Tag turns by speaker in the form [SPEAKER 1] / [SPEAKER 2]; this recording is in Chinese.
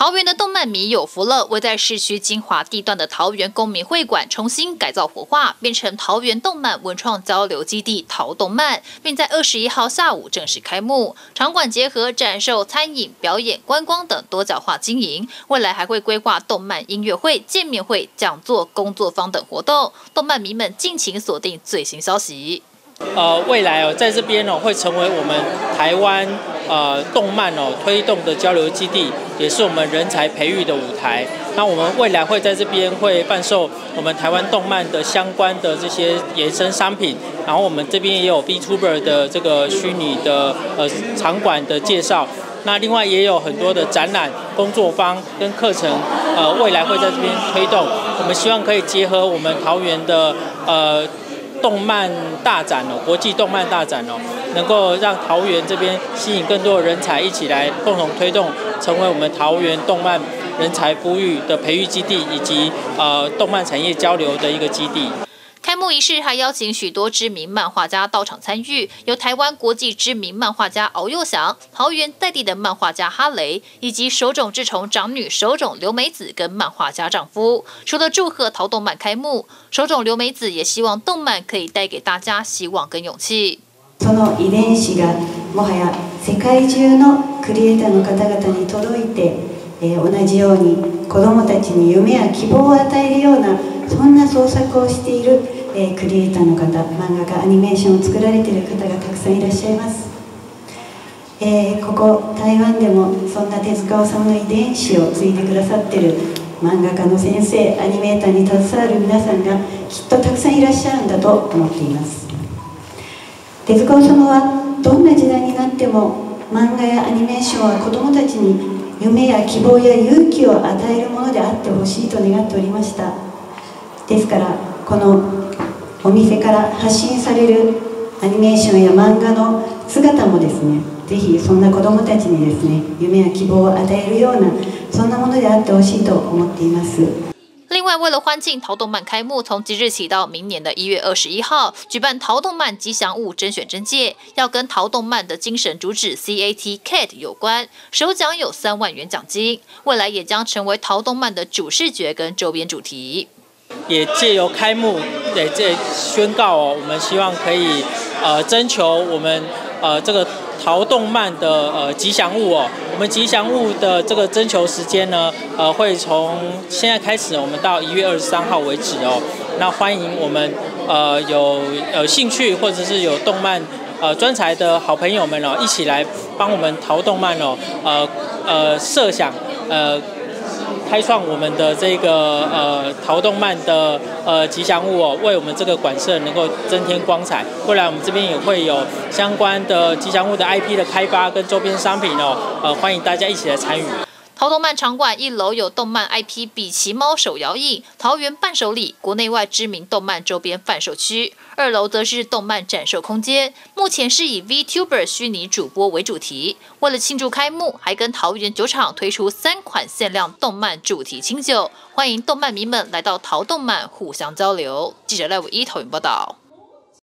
[SPEAKER 1] 桃园的动漫迷有福了，位在市区精华地段的桃园公民会馆重新改造活化，变成桃园动漫文创交流基地桃动漫，并在21号下午正式开幕。场馆结合展售、餐饮、表演、观光等多角化经营，未来还会规划动漫音乐会、见面会、讲座、工作坊等活动。动漫迷们敬请锁定最新消息。
[SPEAKER 2] 未来在这边会成为我们台湾动漫推动的交流基地，也是我们人才培育的舞台。那我们未来会在这边会贩售我们台湾动漫的相关的这些衍生商品，然后我们这边也有 VTuber 的这个虚拟的场馆的介绍。那另外也有很多的展览、工作坊跟课程，未来会在这边推动。我们希望可以结合我们桃园的动漫大展国际动漫大展能够让桃园这边吸引更多的人才一起来共同推动，成为我们桃园动漫人才孵育的培育基地，以及动漫产业交流的一个基地。
[SPEAKER 1] 开幕仪式还邀请许多知名漫画家到场参与，有台湾国际知名漫画家敖幼祥、桃园在地的漫画家哈雷，以及手冢治虫长女手冢留美子跟漫画家丈夫。除了祝賀桃动漫开幕，手冢留美子也希望动漫可以带给大家希望跟勇气。
[SPEAKER 3] その遺伝子がもはや世界中のクリエイターの方々に届いて、同じように子どもたちに夢や希望を与えるようなそんな創作をしている、クリエイターの方、漫画家、アニメーションを作られている方がたくさんいらっしゃいます。ここ台湾でもそんな手塚治虫の遺伝子を継いでくださっている漫画家の先生、アニメーターに携わる皆さんがきっとたくさんいらっしゃるんだと思っています。手塚治虫はどんな時代になっても漫画やアニメーションは子どもたちに夢や希望や勇気を与えるものであってほしいと願っておりました。ですからこのお店から発信されるアニメーションや漫画の姿もですね、ぜひそんな子どもたちにですね、夢や希望を与えるようなそんなものであってほしいと思っています。
[SPEAKER 1] 另外，为了欢庆桃动漫开幕，从即日起到明年的1月21号，举办桃动漫吉祥物甄选甄介，要跟桃动漫的精神主旨 CAT 有关，首奖有3万元奖金。未来也将成为桃动漫的主视觉跟周边主题。
[SPEAKER 2] 也借由开幕，这宣告我们希望可以征求我们这个桃动漫的吉祥物我们吉祥物的这个征求时间呢，会从现在开始，我们到1月23号为止那欢迎我们有兴趣或者是有动漫专才的好朋友们一起来帮我们桃动漫设想开创我们的这个桃动漫的吉祥物为我们这个馆舍能够增添光彩。未来我们这边也会有相关的吉祥物的 IP 的开发跟周边商品欢迎大家一起来参与。
[SPEAKER 1] 桃动漫场馆1楼有动漫 IP 比奇猫手摇椅、桃园伴手礼、国内外知名动漫周边贩售区，2楼则是动漫展售空间。目前是以 VTuber 虚拟主播为主题。为了庆祝开幕，还跟桃园酒厂推出3款限量动漫主题清酒，欢迎动漫迷们来到桃动漫互相交流。记者赖伟一桃园报道。